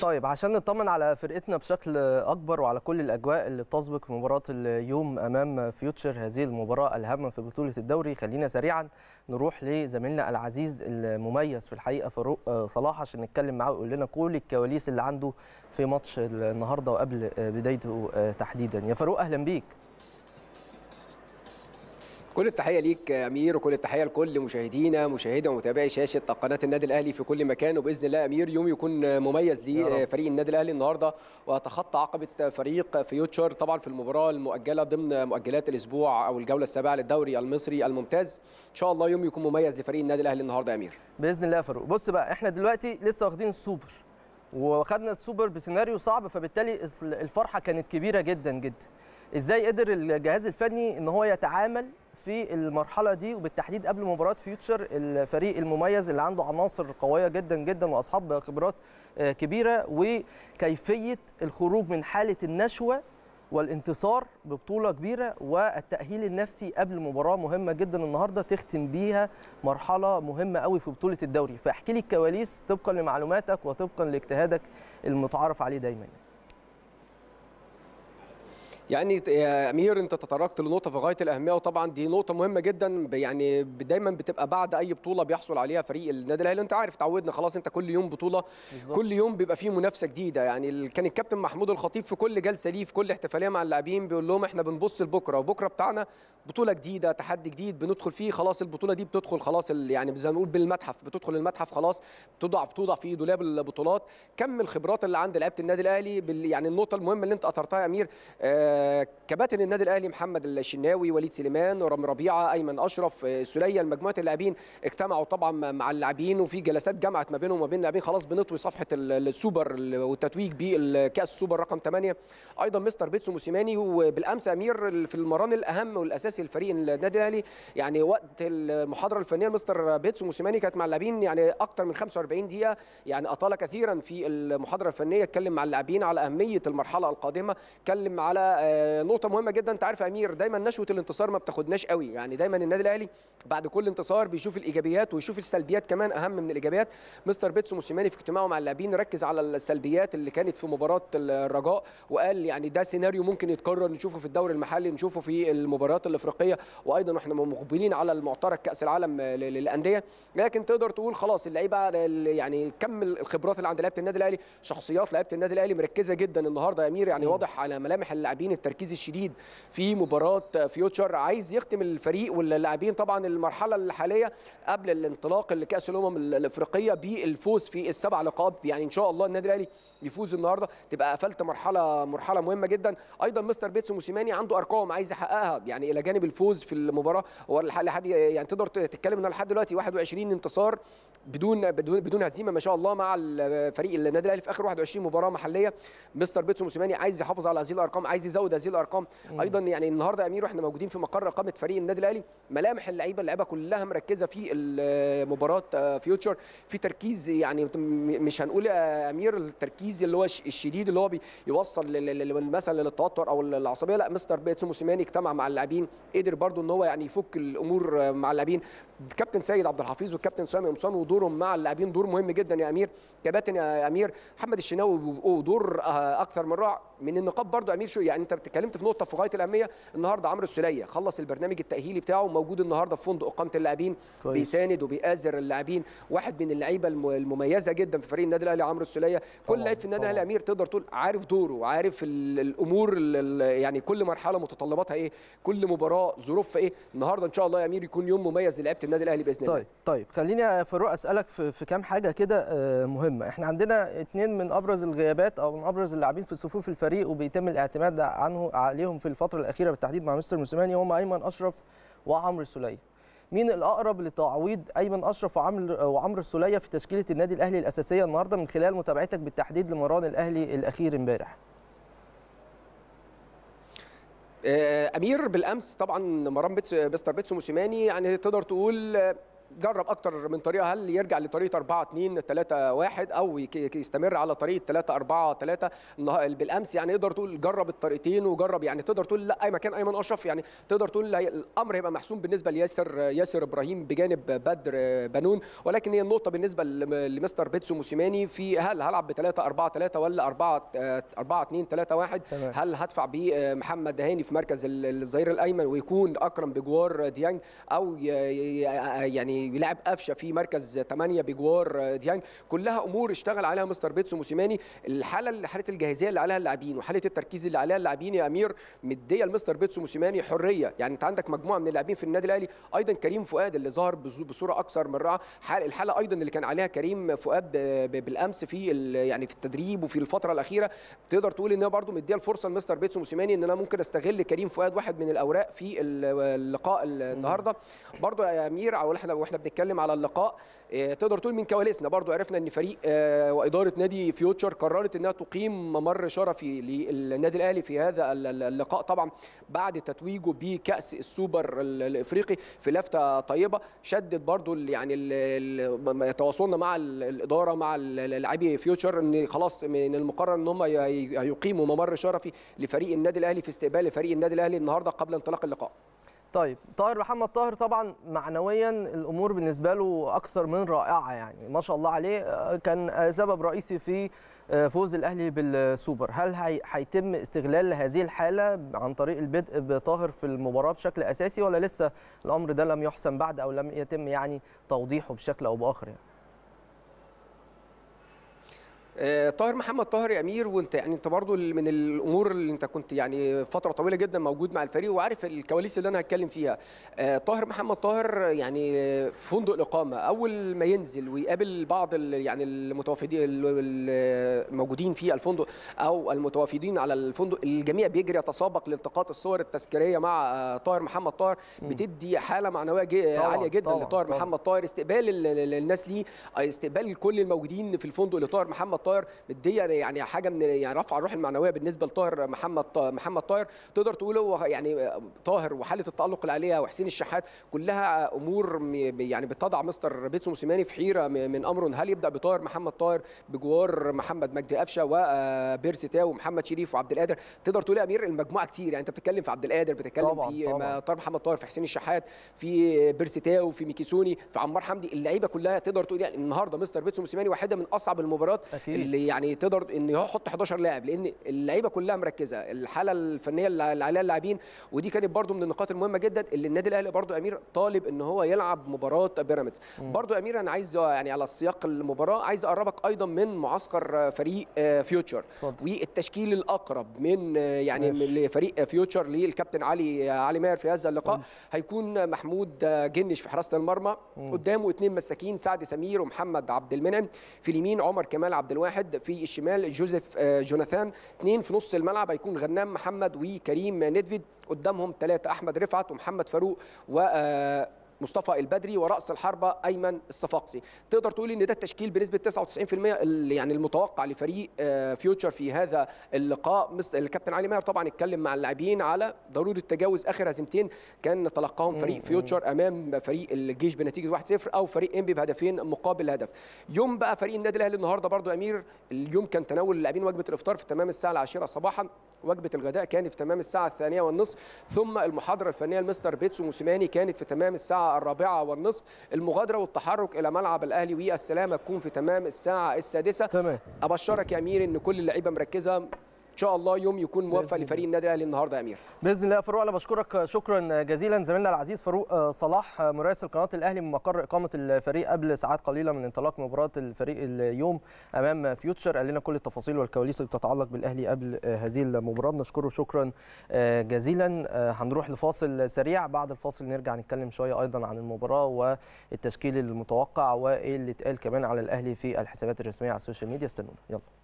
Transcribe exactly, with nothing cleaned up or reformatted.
طيب عشان نطمن على فرقتنا بشكل اكبر وعلى كل الاجواء اللي بتسبق مباراه اليوم امام فيوتشر، هذه المباراه الهامه في بطوله الدوري، خلينا سريعا نروح لزميلنا العزيز المميز في الحقيقه فاروق صلاح عشان نتكلم معاه ويقول لنا كل الكواليس اللي عنده في ماتش النهارده وقبل بدايته تحديدا. يا فاروق اهلا بيك. كل التحيه ليك يا امير، وكل التحيه لكل مشاهدينا مشاهدي ومتابعي شاشه قناه النادي الاهلي في كل مكان. وباذن الله يا امير يوم يكون مميز لفريق النادي الاهلي النهارده، وتخطى عقبه فريق فيوتشر طبعا في المباراه المؤجله ضمن مؤجلات الاسبوع او الجوله السابعه للدوري المصري الممتاز. ان شاء الله يوم يكون مميز لفريق النادي الاهلي النهارده يا امير باذن الله. يا فاروق بص بقى، احنا دلوقتي لسه واخدين السوبر وخدنا السوبر بسيناريو صعب، فبالتالي الفرحه كانت كبيره جدا جدا. ازاي قدر الجهاز الفني ان هو يتعامل في المرحله دي وبالتحديد قبل مباراه فيوتشر، الفريق المميز اللي عنده عناصر قويه جدا جدا واصحاب خبرات كبيره، وكيفيه الخروج من حاله النشوه والانتصار ببطوله كبيره والتاهيل النفسي قبل مباراه مهمه جدا النهارده تختم بيها مرحله مهمه قوي في بطوله الدوري. فاحكي لي الكواليس طبقا لمعلوماتك وطبقا لاجتهادك المتعارف عليه دايما. يعني يا امير انت تطرقت لنقطه في غايه الاهميه، وطبعا دي نقطه مهمه جدا. يعني دايما بتبقى بعد اي بطوله بيحصل عليها فريق النادي الاهلي، انت عارف تعودنا خلاص، انت كل يوم بطوله بالزبط. كل يوم بيبقى فيه منافسه جديده. يعني كان الكابتن محمود الخطيب في كل جلسه ليه في كل احتفاليه مع اللاعبين بيقول لهم احنا بنبص لبكره، وبكره بتاعنا بطوله جديده، تحدي جديد بندخل فيه. خلاص البطوله دي بتدخل خلاص يعني زي ما بنقول بالمتحف، بتدخل المتحف خلاص، بتوضع بتوضع في دولاب البطولات. كم الخبرات اللي عند لعيبه النادي الاهلي. يعني النقطه المهمه اللي انت اثرتها يا امير، آه كباتن النادي الاهلي محمد الشناوي، وليد سليمان، رامي ربيعه، ايمن اشرف، السوليه، مجموعه اللاعبين اجتمعوا طبعا مع اللاعبين، وفي جلسات جمعت ما بينهم وما بين اللاعبين. خلاص بنطوي صفحه السوبر والتتويج بالكاس السوبر رقم ثمانية. ايضا مستر بيتسو موسيماني، وبالامس امير في المران الاهم والاساسي لفريق النادي الاهلي، يعني وقت المحاضره الفنيه مستر بيتسو موسيماني كانت مع اللاعبين يعني اكثر من خمسة وأربعين دقيقه، يعني اطال كثيرا في المحاضره الفنيه، اتكلم مع اللاعبين على اهميه المرحله القادمه، اتكلم على نقطه مهمه جدا. انت عارف يا امير دايما نشوه الانتصار ما بتاخدناش قوي، يعني دايما النادي الاهلي بعد كل انتصار بيشوف الايجابيات ويشوف السلبيات كمان اهم من الايجابيات. مستر بيتسو موسيماني في اجتماعه مع اللاعبين ركز على السلبيات اللي كانت في مباراه الرجاء، وقال يعني ده سيناريو ممكن يتكرر، نشوفه في الدوري المحلي، نشوفه في المباريات الافريقيه، وايضا احنا مقبلين على المعترك كاس العالم للانديه. لكن تقدر تقول خلاص اللعيبه يعني كم الخبرات اللي عند لعيبه النادي الاهلي، شخصيات لعيبه النادي الاهلي مركزه جدا النهارده يا امير. يعني واضح على ملامح اللاعبين التركيز الشديد في مباراه فيوتشر، عايز يختم الفريق واللاعبين طبعا المرحله الحاليه قبل الانطلاق لكاس الامم الافريقيه بالفوز في السبع لقاءات. يعني ان شاء الله النادي الاهلي يفوز النهارده تبقى قفلت مرحله مرحله مهمه جدا. ايضا مستر بيتسو موسيماني عنده ارقام عايز يحققها، يعني الى جانب الفوز في المباراه هو لحد يعني تقدر تتكلم ان لحد دلوقتي واحد وعشرين انتصار بدون بدون بدون هزيمه ما شاء الله مع الفريق النادي الاهلي في اخر واحد وعشرين مباراه محليه. مستر بيتسو موسيماني عايز يحافظ على هذه الارقام، عايز يزود هذه الارقام. ايضا يعني النهارده يا امير واحنا موجودين في مقر اقامه فريق النادي الاهلي، ملامح اللعيبه اللعيبه كلها مركزه في مباراه فيوتشر، في تركيز يعني مش هنقول يا امير التركيز اللي هو الشديد اللي هو بيوصل مثلا للتوتر او العصبيه، لا مستر بيتسو موسيماني اجتمع مع اللاعبين، قدر برده ان هو يعني يفك الامور مع اللاعبين. الكابتن سيد عبد الحفيظ والكابتن سامي قمصان ودورهم مع اللاعبين دور مهم جدا يا امير. كباتن يا امير محمد الشناوي ودور اكثر من رائع. من النقاط برده يا امير شو يعني انت اتكلمت في نقطه في غايه الاهميه، النهارده عمرو السوليه خلص البرنامج التاهيلي بتاعه، موجود النهارده في فندق اقامه اللاعبين بيساند وبيآزر اللاعبين، واحد من اللعيبه المميزه جدا في فريق النادي الاهلي عمرو السوليه. كل لعيب في النادي الاهلي امير تقدر تقول عارف دوره وعارف الامور يعني كل مرحله متطلباتها ايه، كل مباراه ظروفها ايه. النهارده ان شاء الله يا امير يكون يوم مميز للعيبه النادي الاهلي باذن الله. طيب طيب خليني يا فاروق اسالك في, في كام حاجه كده مهمه. احنا عندنا اثنين من ابرز الغيابات او من ابرز اللاعبين في صفوف الفريق وبيتم الاعتماد عنه عليهم في الفتره الاخيره بالتحديد مع مستر موسيماني، هم ايمن اشرف وعمرو السوليه. مين الاقرب لتعويض ايمن اشرف وعمرو وعمرو السوليه في تشكيله النادي الاهلي الاساسيه النهارده من خلال متابعتك بالتحديد لمران الاهلي الاخير امبارح؟ امير بالامس طبعا مران بيتسو مستر بيتسو موسيماني يعني تقدر تقول جرب اكتر من طريقه، هل يرجع لطريقه أربعة اتنين ثلاثة واحد او يستمر على طريقه ثلاثة أربعة ثلاثة. بالامس يعني تقدر تقول جرب الطريقتين وجرب، يعني تقدر تقول لا اي مكان ايمن اشرف، يعني تقدر تقول الامر هيبقى محسوم بالنسبه لياسر ياسر ابراهيم بجانب بدر بنون. ولكن هي النقطه بالنسبه لمستر بيتسو موسيماني في هل هلعب ب ثلاثة أربعة ثلاثة ولا أربعة اتنين ثلاثة واحد، هل هدفع بمحمد هاني في مركز الظهير الايمن ويكون اكرم بجوار ديانج، او يعني يلعب قفشه في مركز ثمانية بجوار ديانج. كلها امور اشتغل عليها مستر بيتسو موسيماني. الحاله حاله الجاهزيه اللي عليها اللاعبين وحاله التركيز اللي عليها اللاعبين يا امير مديه لمستر بيتسو موسيماني حريه. يعني انت عندك مجموعه من اللاعبين في النادي الاهلي، ايضا كريم فؤاد اللي ظهر بصوره اكثر من رائعه. الحاله ايضا اللي كان عليها كريم فؤاد بالامس في يعني في التدريب وفي الفتره الاخيره، تقدر تقول ان هي برده مديه الفرصه لمستر بيتسو موسيماني ان انا ممكن استغل كريم فؤاد واحد من الاوراق في اللقاء النهارده. برده يا امير او احنا واحنا بنتكلم على اللقاء، تقدر تقول من كواليسنا برضو عرفنا ان فريق واداره نادي فيوتشر قررت انها تقيم ممر شرفي للنادي الاهلي في هذا اللقاء، طبعا بعد تتويجه بكاس السوبر الافريقي في لفته طيبه. شدد برضو يعني تواصلنا مع الاداره مع لاعبي فيوتشر ان خلاص من المقرر ان هم هيقيموا ممر شرفي لفريق النادي الاهلي في استقبال فريق النادي الاهلي النهارده قبل انطلاق اللقاء. طيب طاهر محمد طاهر طبعا معنويا الامور بالنسبه له اكثر من رائعه، يعني ما شاء الله عليه، كان سبب رئيسي في فوز الاهلي بالسوبر. هل هيتم استغلال هذه الحاله عن طريق البدء بطاهر في المباراه بشكل اساسي، ولا لسه الامر ده لم يحسم بعد او لم يتم يعني توضيحه بشكل او باخر يعني؟ طاهر محمد طاهر يا امير، وانت يعني انت برضو من الامور اللي انت كنت يعني فتره طويله جدا موجود مع الفريق وعارف الكواليس اللي انا هتكلم فيها. طاهر محمد طاهر يعني في فندق الاقامه اول ما ينزل ويقابل بعض يعني المتوافدين الموجودين في الفندق او المتوافدين على الفندق، الجميع بيجري يتسابق لالتقاط الصور التذكاريه مع طاهر محمد طاهر، بتدي حاله معنويه عاليه جدا طبعًا لطاهر طبعًا محمد طاهر. استقبال الناس ليه، استقبال كل الموجودين في الفندق لطاهر محمد طاهر مديه يعني حاجه من يعني رفع الروح المعنويه بالنسبه لطاهر محمد محمد طاهر. تقدر تقول هو يعني طاهر وحاله التالق اللي عليها وحسين الشحات كلها امور يعني بتضع مستر بيتسو موسيماني في حيره من امر، هل يبدا بطاهر محمد طاهر بجوار محمد مجدي قفشه وبيرسي تاو ومحمد شريف وعبد القادر. تقدر تقول يا امير المجموعه كتير، يعني انت بتتكلم في عبد القادر، بتتكلم طبعًا في طبعًا. طاهر محمد طاهر، في حسين الشحات، في بيرسي تاو، في ميكيسوني، في عمار حمدي. اللعيبه كلها تقدر تقول يعني النهارده مستر بيتسو موسيماني واحده من اصعب المباريات اللي يعني تقدر ان يحط حداشر لاعب، لان اللعيبه كلها مركزه، الحاله الفنيه اللي عليها اللاعبين. ودي كانت برده من النقاط المهمه جدا اللي النادي الاهلي برده امير طالب ان هو يلعب مباراه بيراميدز. برده امير انا عايز يعني على السياق المباراه عايز اقربك ايضا من معسكر فريق فيوتشر والتشكيل الاقرب من يعني من فريق فيوتشر للكابتن علي علي ماهر في هذا اللقاء. هيكون محمود جنش في حراسه المرمى، قدامه اثنين مساكين سعد سمير ومحمد عبد المنعم، في اليمين عمر كمال عبد الواحد، في الشمال جوزيف جوناثان. اثنين في نص الملعب هيكون غنام محمد وكريم ندفيد، قدامهم ثلاثه احمد رفعت ومحمد فاروق و مصطفى البدري، ورأس الحربة أيمن الصفاقسي. تقدر تقول ان ده التشكيل بنسبة تسعة وتسعين بالمئة اللي يعني المتوقع لفريق فيوتشر في هذا اللقاء. الكابتن علي ماهر طبعا اتكلم مع اللاعبين على ضرورة تجاوز آخر هزيمتين كان تلقاهم فريق فيوتشر امام فريق الجيش بنتيجة واحد صفر او فريق انبي بهدفين مقابل هدف. يوم بقى فريق النادي الاهلي النهارده برضو امير، اليوم كان تناول اللاعبين وجبة الافطار في تمام الساعة العاشرة صباحا، وجبة الغداء كانت في تمام الساعة الثانية والنصف، ثم المحاضرة الفنية لمستر بيتسو موسيماني كانت في تمام الساعة الرابعة والنصف. المغادرة والتحرك إلى ملعب الأهلي والسلامة تكون في تمام الساعة السادسة. تمام. أبشرك يا أمير إن كل اللعيبة مركزة، إن شاء الله يوم يكون موفق لفريق النادي الاهلي النهارده يا امير. باذن الله يا فاروق، انا بشكرك شكرا جزيلا زميلنا العزيز فاروق صلاح مراسل قناه الاهلي من مقر اقامه الفريق قبل ساعات قليله من انطلاق مباراه الفريق اليوم امام فيوتشر. قال لنا كل التفاصيل والكواليس اللي بتتعلق بالاهلي قبل هذه المباراه، بنشكره شكرا جزيلا. هنروح لفاصل سريع، بعد الفاصل نرجع نتكلم شويه ايضا عن المباراه والتشكيل المتوقع وايه اللي اتقال كمان على الاهلي في الحسابات الرسميه على السوشيال ميديا. استنونا يلا.